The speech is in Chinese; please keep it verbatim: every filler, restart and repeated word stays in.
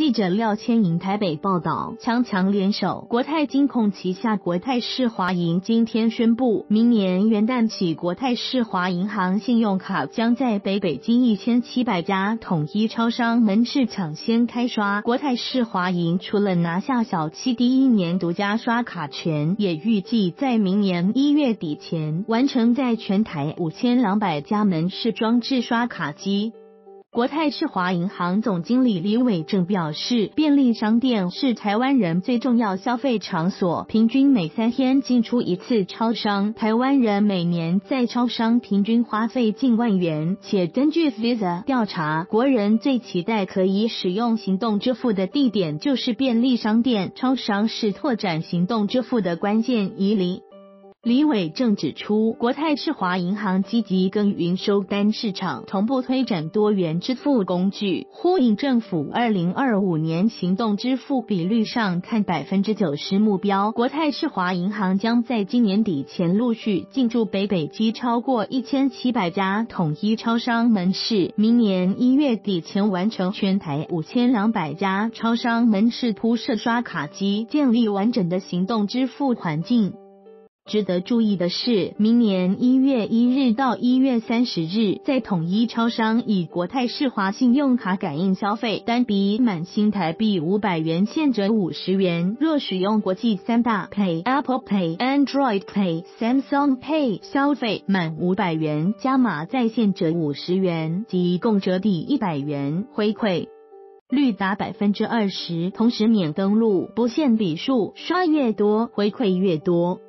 记者廖千莹台北报道，强强联手，国泰金控旗下国泰世华银今天宣布，明年元旦起，国泰世华银行信用卡将在北北京一千七百家统一超商门市抢先开刷。国泰世华银除了拿下小七第一年独家刷卡权，也预计在明年一月底前完成在全台五千两百家门市装置刷卡机。国泰世华银行总经理李伟正表示，便利商店是台湾人最重要消费场所，平均每三天进出一次超商，台湾人每年在超商平均花费近万元，且根据 Visa 调查，国人最期待可以使用行动支付的地点就是便利商店，超商是拓展行动支付的关键以里。李伟正指出，国泰世华银行积极耕耘收单市场，同步推展多元支付工具，呼应政府二零二五年行动支付比率上看 百分之九十 目标。国泰世华银行将在今年底前陆续进驻北北基超过一千七百家统一超商门市，明年一月底前完成全台五千两百家超商门市铺设刷卡机，建立完整的行动支付环境。值得注意的是，明年一月一日到一月三十日，在统一超商以国泰世华信用卡感应消费，单笔满新台币五百元现折五十元。若使用国际三大 Pay、Apple Pay、Android Pay、Samsung Pay 消费满五百元，加码在线折五十元，即共折抵一百元，回馈率达 百分之二十， 同时免登录，不限笔数，刷越多回馈越多。